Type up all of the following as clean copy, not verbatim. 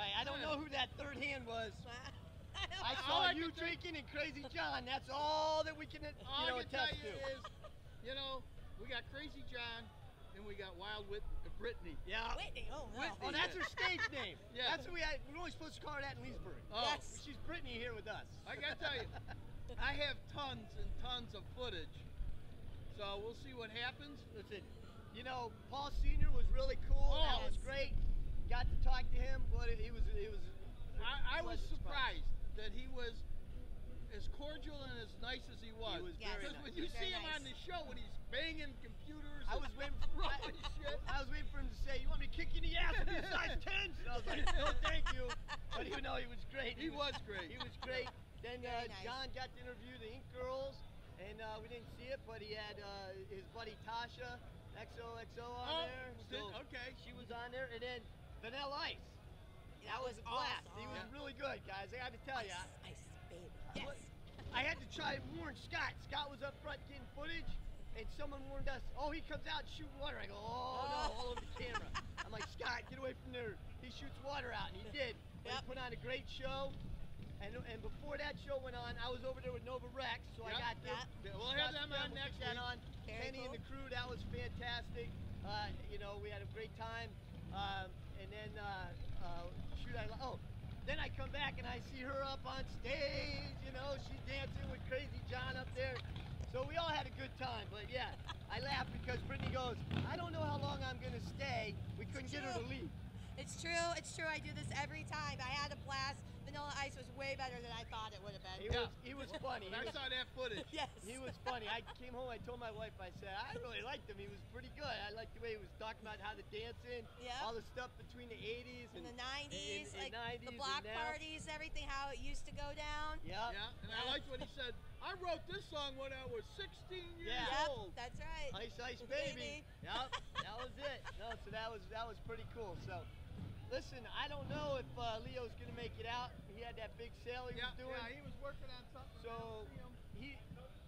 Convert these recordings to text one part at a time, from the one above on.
right. I don't know who that third hand was. I saw you drinking and Crazy John. That's all that we can, all I can attest tell you to. is, we got Crazy John and we got Wild Brittany. Yeah. Whitney. Oh no. Whitney. Oh, that's her stage name. Yeah. That's what we're only supposed to call her that in Leesburg. Oh. Yes. She's Brittany here with us. I gotta tell you, I have tons and tons of footage. So we'll see what happens. Listen, Paul Sr. was really cool. Oh, that was great. Got to talk to him, but it was. I was surprised that he was as cordial and as nice as he was. He was Yes. very Because nice. when you see him nice. on the show, when he's banging computers, I was waiting. throwing shit. I was waiting for him to say, "You want me to kick you in the ass with your size 10s?" And I was like, "No, thank you." But even though he was great, He was great. He was great. Then Very nice. John got to interview the Ink Girls, and we didn't see it, but he had his buddy Tasha XOXO on there. So okay. she was on there, and then Vanilla Ice. That was a blast. awesome. He was really good, guys. I got to tell you. Ice, baby. Yes. I had to try and warn Scott. Scott was up front getting footage, and someone warned us, "Oh, he comes out shooting water." I go, "Oh, no," all over the camera. I'm like, "Scott, get away from there. He shoots water out," and he did. But he put on a great show. And before that show went on, I was over there with Nova Rex, so I got this. We'll have them on next week. Kenny and the crew, that was fantastic. We had a great time. And then, then I come back and I see her up on stage, she's dancing with Crazy John up there. So we all had a good time, but yeah, I laughed because Brittany goes, "I don't know how long I'm gonna stay." We couldn't get her to leave. It's true. I do this every time. I had a blast. Vanilla Ice was way better than I thought it would have been. He was funny. I saw that footage. Yes. He was funny. I came home, I told my wife, I said, I really liked him. He was pretty good. I liked the way he was talking about how the dancing, all the stuff between the 80s and the 90s, and like 90s the block parties, everything, how it used to go down. Yeah, and I liked what he said. I wrote this song when I was 16 years old. Yep, that's right. Ice Ice Baby. Yep, that was it. No, so that was pretty cool. So, listen, I don't know if Leo's going to make it out. He had that big sale he was doing. Yeah, he was working on something. So he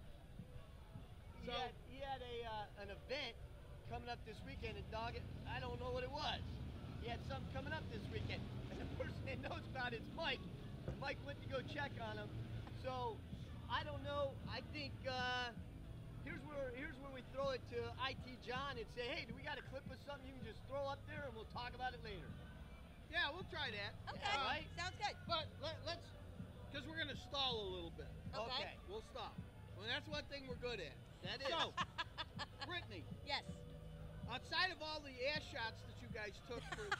had an event coming up this weekend, and I don't know what it was. He had something coming up this weekend, and the person that knows about it's Mike. Mike went to go check on him. So I don't know. I think here's where we throw it to IT John and say, "Hey, do we got a clip of something you can just throw up there, and we'll talk about it later." Yeah, we'll try that. Okay, right? Sounds good. But let's, because we're going to stall a little bit. Okay. We'll stop. Well, that's one thing we're good at. That is. So, Brittany, Yes. outside of all the ass shots that you guys took for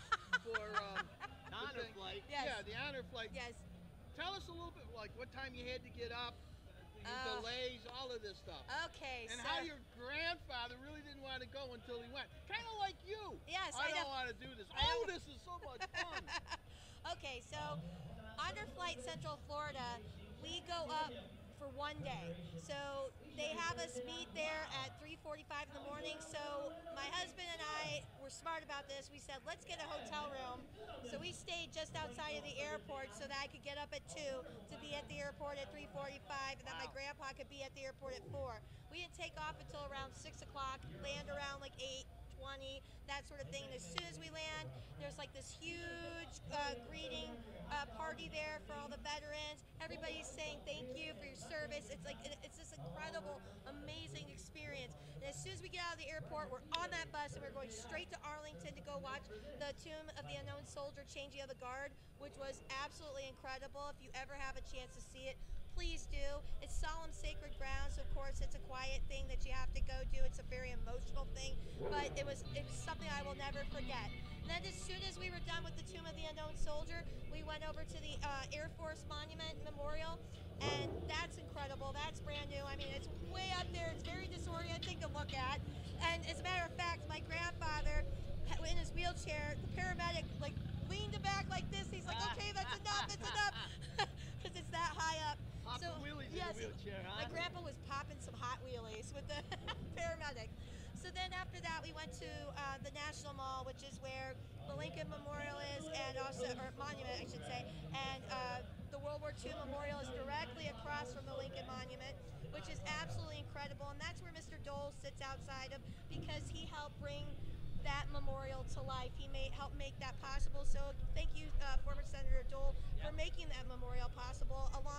the honor flight. Yes. Yeah, the honor flight. Yes. Tell us a little bit, like what time you had to get up, your delays, all of this stuff. Okay. And so, how your grandfather really didn't want to go until he went. Kind of like you. Yes, I I don't know. want to do this. I know. This is so much fun. Okay, so Underflight Central Florida, we go up for one day. So they have us meet there at 3:45 in the morning. So my husband and I were smart about this. We said, let's get a hotel room. So we stayed just outside of the airport so that I could get up at 2 to be at the airport at 3:45, and that my grandpa could be at the airport at 4. We didn't take off until around 6 o'clock, land around like 8:20, that sort of thing. And as soon as we land, there's like this huge greeting party there for all the veterans. Everybody's saying thank you for your service. It's like, it's this incredible, amazing experience. And as soon as we get out of the airport, we're on that bus and we're going straight to Arlington to go watch the Tomb of the Unknown Soldier Changing of the Guard, which was absolutely incredible. If you ever have a chance to see it, please do. It's solemn, sacred ground, so of course it's a quiet thing that you have to go do. It's a very emotional thing, but it was something I will never forget. And then as soon as we were done with the Tomb of the Unknown Soldier, we went over to the Air Force Monument Memorial, and that's incredible. That's brand new. I mean, it's way up there. It's very disorienting to look at. And as a matter of fact, my grandfather, in his wheelchair, the paramedic leaned back like this. He's like, okay, that's enough, it's enough. Because it's that high up. Popping wheelies in the wheelchair, huh? My grandpa was popping some hot wheelies with the paramedic. So then after that, we went to the National Mall, which is where the Lincoln Memorial is, and also, or Monument, I should say, and the World War II Memorial is directly across from the Lincoln Monument, which is absolutely incredible, and that's where Mr. Dole sits outside of, because he helped bring that memorial to life. He helped make that possible. So thank you, former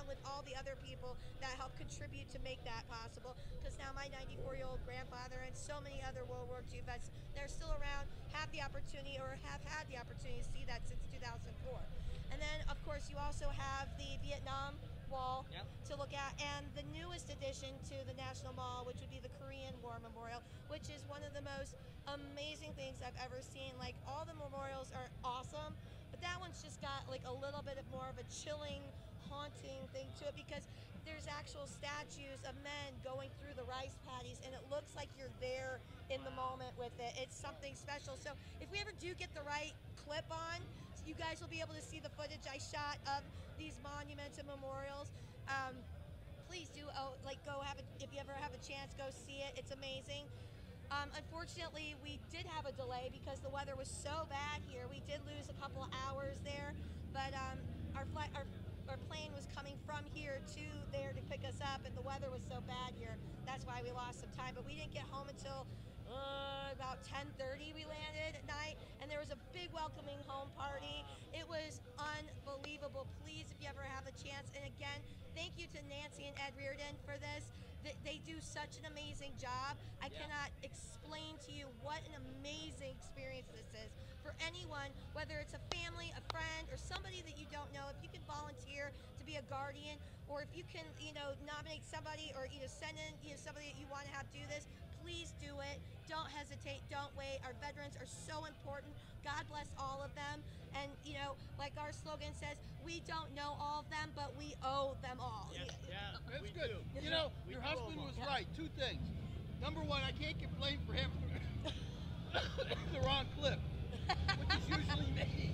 with all the other people that help contribute to make that possible. Because now my 94-year-old grandfather and so many other World War II vets that are still around have the opportunity or have had the opportunity to see that since 2004. And then, of course, you also have the Vietnam Wall to look at, and the newest addition to the National Mall, which would be the Korean War Memorial, which is one of the most amazing things I've ever seen. Like, all the memorials are awesome, but that one's just got like a little bit more of a chilling, haunting thing to it, because there's actual statues of men going through the rice paddies, and it looks like you're there in the moment with it. It's something special. So if we ever do get the right clip on, you guys will be able to see the footage I shot of these monuments and memorials. Please do go have it, if you ever have a chance, go see it. It's amazing. Unfortunately, we did have a delay because the weather was so bad here. We did lose a couple of hours there, but our plane was coming from here to there to pick us up, and the weather was so bad here. That's why we lost some time. But we didn't get home until about 10:30 we landed at night, and there was a big welcoming home party. It was unbelievable. Please, if you ever have a chance, and again, thank you to Nancy and Ed Reardon for this. They do such an amazing job. I cannot explain to you what an amazing experience this is for anyone, whether it's a family, a friend, or somebody that you don't know. If you can volunteer to be a guardian, or if you can, nominate somebody, or send in, somebody that you want to have do this, please do it. Don't hesitate. Don't wait. Our veterans are so important. God bless all of them. And, like our slogan says, we don't know all of them, but we owe them all. Yeah, That's good. Your husband was right. Two things. Number one, I can't get blamed for him the wrong clip, which is usually me.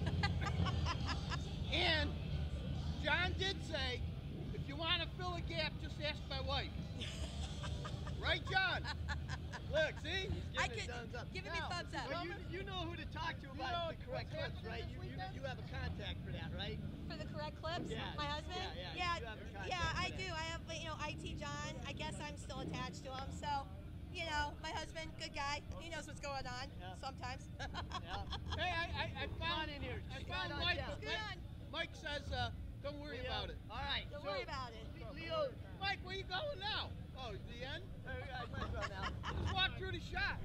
And John did say, if you want to fill a gap, just ask my wife. Right, John? Look, see? Giving me thumbs up. Well, you know who to talk to about the correct clips, right? You have a contact for that, right? For the correct clips? Yeah. My husband? Yeah. You have a contact I do. I have, IT John. I guess I'm still attached to him. So, my husband, good guy. He knows what's going on sometimes. Hey, I found in here. I found Mike. Good on. Mike says, don't worry about it. All right. Don't worry about it. Leo. Mike, where you going now? Oh, the end? I might go now. Just walk through the shop.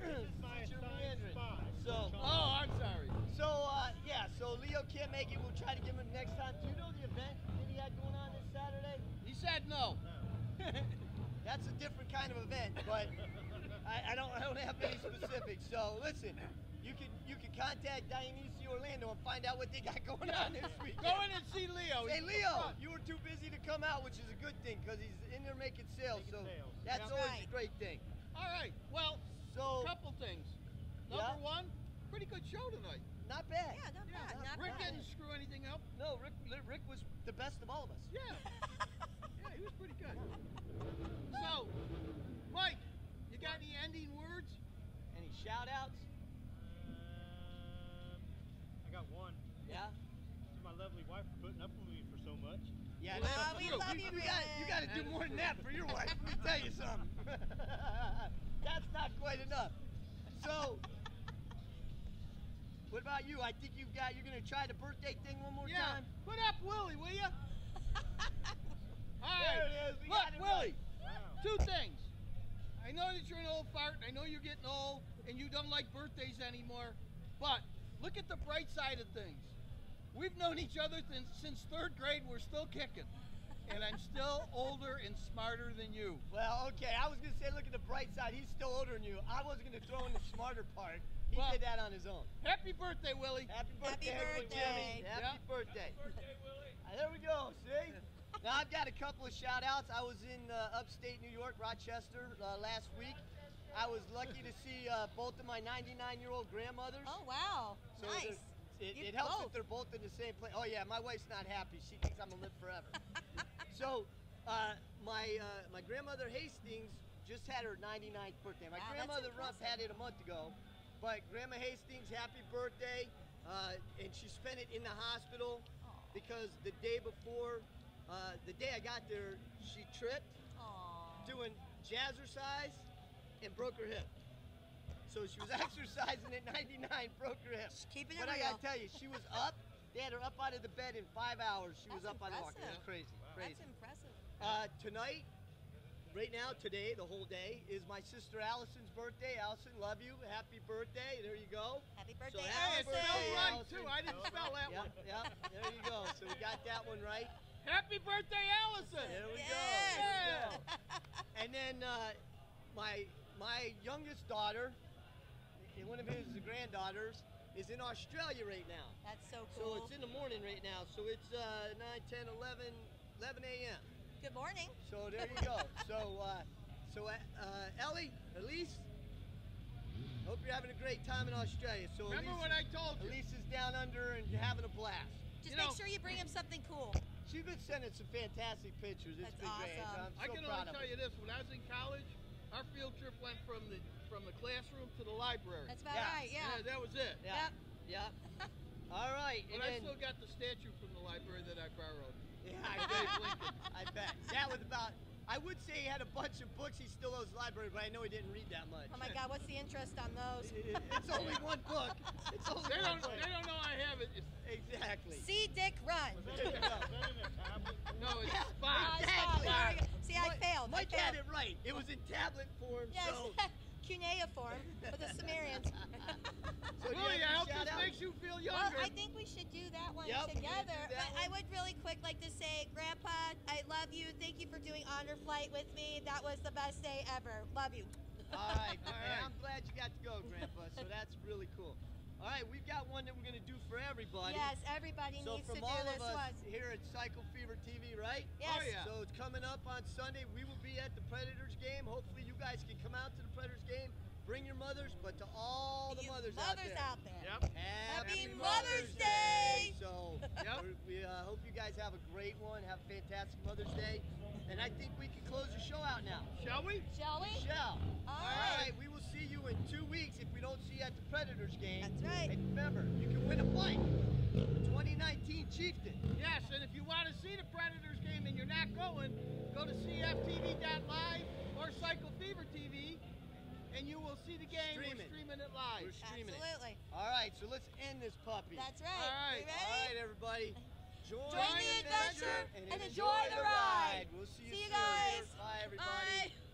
I'm sorry. So Leo can't make it. We'll try to give him next time. Do you know the event that he had going on this Saturday? He said no. That's a different kind of event, but I don't have any specifics. So listen, you can contact Dionysi Orlando and find out what they got going on this week. Go in and see Leo. Hey Leo, you were too busy to come out, which is a good thing because he's in there making sales. That's always a great thing. All right. Well, a couple things. Number one, pretty good show tonight. Not bad. Yeah, not bad. Rick didn't screw anything up. No, Rick was the best of all of us. Yeah. Yeah, he was pretty good. So, Mike, you got any ending words? Any shout outs? I got one. Yeah? To my lovely wife for putting up with me for so much. Yeah, we love you, you got to do more than that for your wife. Let me tell you something. That's not quite enough. So, what about you? I think you're going to try the birthday thing one more time. Put up Willie, will you? All right. There it is. Look, Willie, Wow. two things. I know that you're an old fart, and I know you're getting old, and you don't like birthdays anymore, but look at the bright side of things. We've known each other since third grade. We're still kicking. And I'm still older and smarter than you. Well, okay. I was going to say, look at the bright side. He's still older than you. I wasn't going to throw in the smarter part. He did that on his own. Happy birthday, Willie. Happy birthday, Happy Jimmy. birthday. Happy birthday. There we go. See? Now, I've got a couple of shout-outs. I was in upstate New York, Rochester, last week. I was lucky to see both of my 99-year-old grandmothers. Oh, wow. So Nice. It helps that they're both in the same place. Oh yeah, my wife's not happy. She thinks I'm gonna live forever. So, my grandmother Hastings just had her 99th birthday. My Wow, grandmother that's Ruff had it a month ago, but Grandma Hastings, happy birthday! And she spent it in the hospital because the day before, the day I got there, she tripped doing jazzercise and broke her hip. So she was exercising at 99, broke her hip. Keeping it But I real. gotta tell you, she was up They had her up out of the bed in 5 hours. She was That's up on the walk. It was impressive. crazy, crazy. That's impressive. Tonight, right now, today, the whole day, is my sister Allison's birthday. Allison, love you. Happy birthday. There you go. Happy birthday, happy Hey, it's Allison. spelled right, Allison. too. I didn't spell that Yep, one. yep. There you go. So we got that one right. Happy birthday, Allison. There we Yes. go. There we go. And then my youngest daughter, one of his granddaughters, is in Australia right now. That's so So cool. it's in the morning right now. So it's 9, 10, 11 a.m. Good morning. So there you go. Ellie, Elise, hope you're having a great time in Australia. So Remember what I told you. Elise is down under and having a blast. Just You make know- sure you bring him something cool. She's been sending some fantastic pictures. It's That's been great. awesome. I'm so I can proud only of tell her. you this: when I was in college, our field trip went from the classroom to the library. That's about Yeah. right, yeah. That was it. Yeah. Yep. All right. But and I then, still got the statue from the library that I borrowed. yeah, Dave Lincoln. I bet. That was about. I would say he had a bunch of books he still owes the library, but I know he didn't read that much. Oh my God, what's the interest on those? It's only one book. It's only They one don't. book. They don't know I have it. Exactly. See Dick run. There you go. Is that in a tablet? No, it's Yeah. Oh, five. it's Exactly. fine. There we go. See, I Mike- failed. Mike I failed. had it right. It was in tablet form, Yes, so. cuneiform with the Sumerians. So do you Willie, have I any hope this shout-outs? makes you feel Well, younger. I think we should do that one Yep, we can do together. that But I one. would really quick like to say, Grandpa, I love you. Thank you for doing Honor Flight with me. That was the best day ever. Love you. All right. All And right. I'm glad you got to go, Grandpa. So that's really cool. All right, we've got one that we're going to do for everybody. Yes, everybody So needs to from do all this of us one. here at Cycle Fever TV, right? Yes. Oh, yeah. So it's coming up on Sunday. We will be at the Predators game. Hopefully you guys can come out to the Predators game. Bring your mothers, but to all the You mothers mothers out there. Yep. Happy Happy Mother's Day! So Yep. we hope you guys have a great one. Have a fantastic Mother's Day. And I think we can close the show out now. Shall we? Shall we? Shall. All right. We will see you in 2 weeks if we don't see you at the Predators game. That's right. And remember, you can win a bike. 2019 Chieftain. Yes, and if you want to see the Predators game and you're not going, go to CFTV.live or Cycle Fever TV, and you will see the game. Streaming. We're streaming it live. We're streaming it. Absolutely. All right, so let's end this puppy. That's right. All right. You ready? All right, everybody. Join the adventure and enjoy the ride. We'll see you See you soon. guys. Bye, everybody. Bye.